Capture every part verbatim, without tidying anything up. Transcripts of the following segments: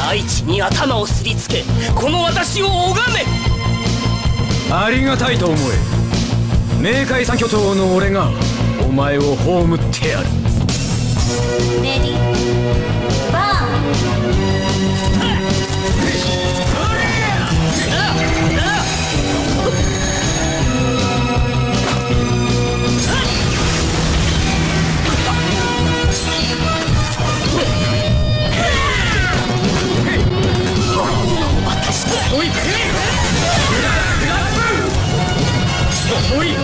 大地に頭をすりつけ、この私を拝め。 ありがたいと思え。冥界三巨頭の俺がお前を葬ってやる。 レディーバーン。 おいおい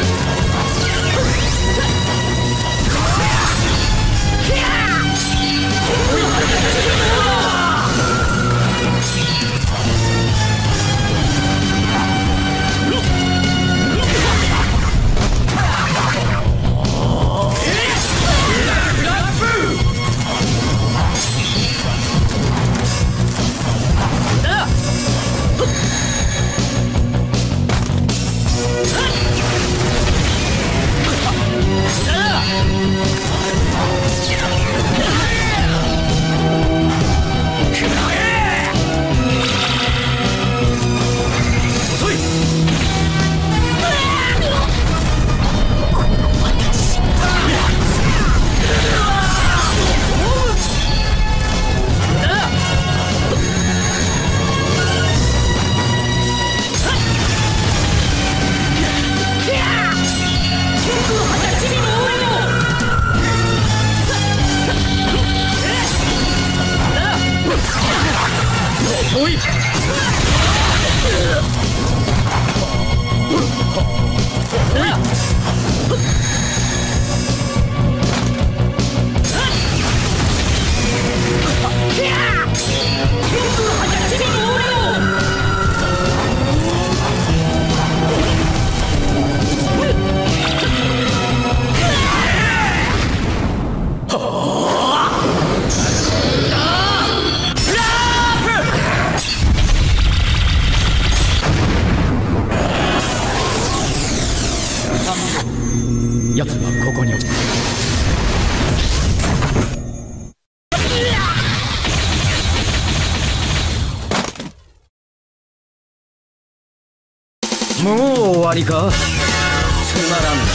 奴はここに。もう終わりか？つまらん。